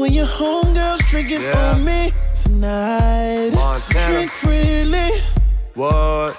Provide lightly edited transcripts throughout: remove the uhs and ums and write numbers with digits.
and your homegirls drinking on me tonight. Montana. So drink freely. What?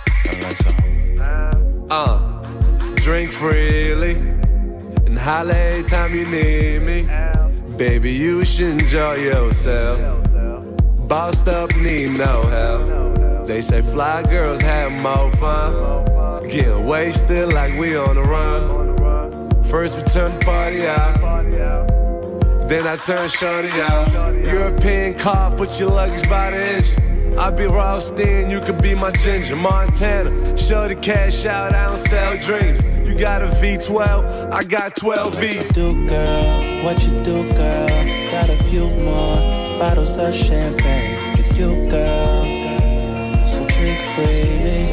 Drink freely and holla anytime you need me. Baby, you should enjoy yourself. Bossed up, need no help. They say fly girls have more fun. Getting wasted like we on the run. First we turn the party out, then I turn shorty out. European car, put your luggage by the engine. I be Ralston, you could be my ginger. Montana, show the cash out, I don't sell dreams. You got a V12, I got 12 Vs. What you do, girl? What you do, girl? Got a few more bottles of champagne for you, girl. So drink freely.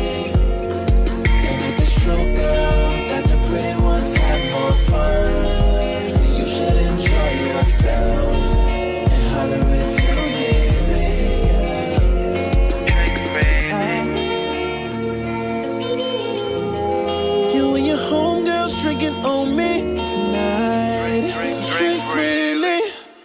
And if it's true, girl, that the pretty ones have more fun, then you should enjoy yourself and holler if you need me. You and your homegirls drinking on me tonight. So drink freely.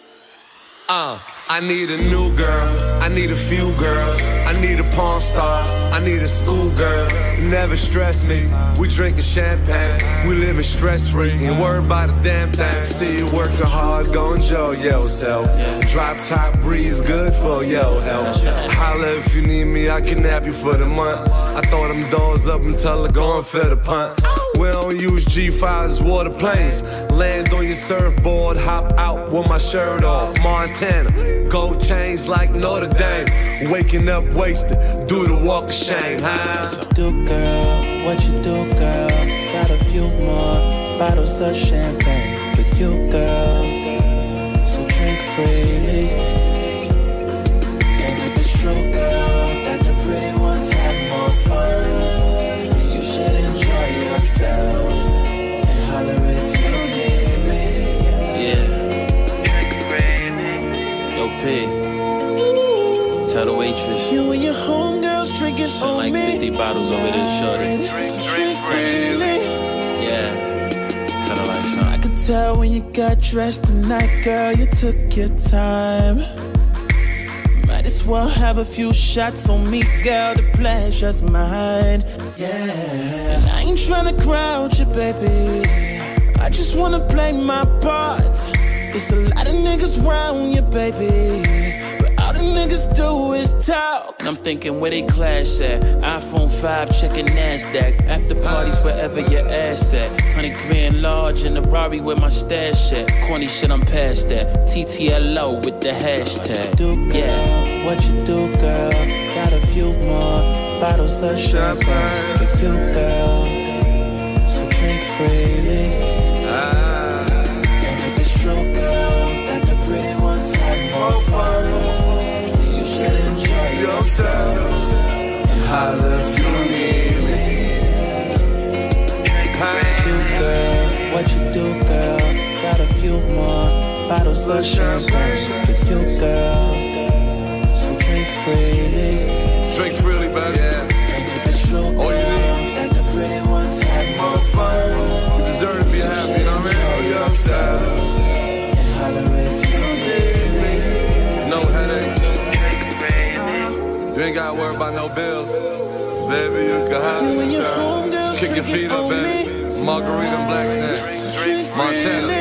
I need a new girl, I need a few girls, I need a porn star, I need a schoolgirl. Never stress me, we drinking champagne, we living stress-free, ain't worried about a damn thing. See you working hard, go enjoy yourself. Drop top breeze, good for your health. Holla if you need me, I can nap you for the month. I throw them doors up until I go and fill the punt. We don't use G5s, water planes. Land on your surfboard, hop out with my shirt off. Montana, gold chains like Notre Dame. Waking up wasted, do the walk of shame, huh? So do, girl, what you do, girl? Got a few more bottles of champagne for you, girl. So drink freely. And if it's true, girl, that the pretty ones have more fun, then you should enjoy yourself and holler if you need me. Yeah. Yo, P, tell the waitress. You and your homegirls drinking on like me 50 bottles over there, shorty. So drink freely. Yeah, tell her like something. I could tell when you got dressed tonight, girl, you took your time. Might as well have a few shots on me, girl, the pleasure's mine. Yeah, and I ain't tryna crowd you, baby, I just wanna play my part. It's a lot of niggas round you, baby, but all the niggas do is talk. And I'm thinking where they clash at. iPhone 5 checking NASDAQ. After parties wherever your ass at. 100 grand large in the Rari where my stash at. Corny shit, I'm past that. TTLO with the hashtag. What you do, girl? What you do, girl? Got a few more bottles of champagne for you, girl. So drink freely. And if it's true, girl, that the pretty ones have more fun, then you should enjoy yourself and holler if you need me. Do, girl, what you do, girl? Got a few more bottles of champagne for you, girl. So drink freely. Drink freely, baby. And if it's true, girl, that the pretty ones have more fun, You deserve to be happy, you know what I mean? yourself and holler if you need me. No headaches. You ain't gotta worry about no bills. Baby, you can have You and your some time. homegirls Kick your feet up, drinking on baby. me Margarita and black sand. So drink Montana.